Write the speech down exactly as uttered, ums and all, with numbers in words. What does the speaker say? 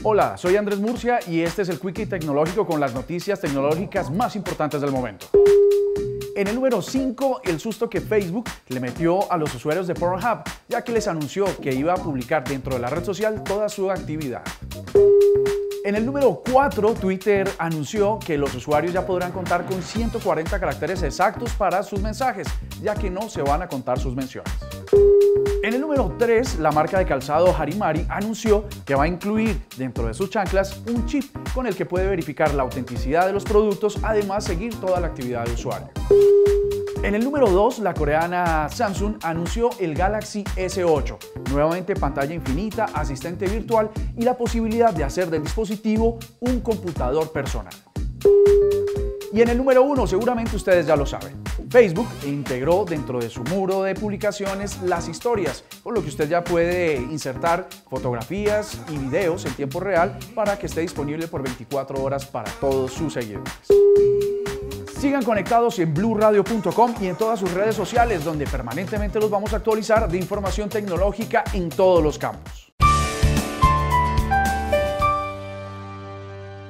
Hola, soy Andrés Murcia y este es el Quickie Tecnológico con las noticias tecnológicas más importantes del momento. En el número cinco, el susto que Facebook le metió a los usuarios de Pornhub, ya que les anunció que iba a publicar dentro de la red social toda su actividad. En el número cuatro, Twitter anunció que los usuarios ya podrán contar con ciento cuarenta caracteres exactos para sus mensajes, ya que no se van a contar sus menciones. En el número tres, la marca de calzado Harimari anunció que va a incluir dentro de sus chanclas un chip con el que puede verificar la autenticidad de los productos, además seguir toda la actividad del usuario. En el número dos, la coreana Samsung anunció el Galaxy S ocho, nuevamente pantalla infinita, asistente virtual y la posibilidad de hacer del dispositivo un computador personal. Y en el número uno, seguramente ustedes ya lo saben, Facebook integró dentro de su muro de publicaciones las historias, con lo que usted ya puede insertar fotografías y videos en tiempo real para que esté disponible por veinticuatro horas para todos sus seguidores. Sigan conectados en blue radio punto com y en todas sus redes sociales, donde permanentemente los vamos a actualizar de información tecnológica en todos los campos.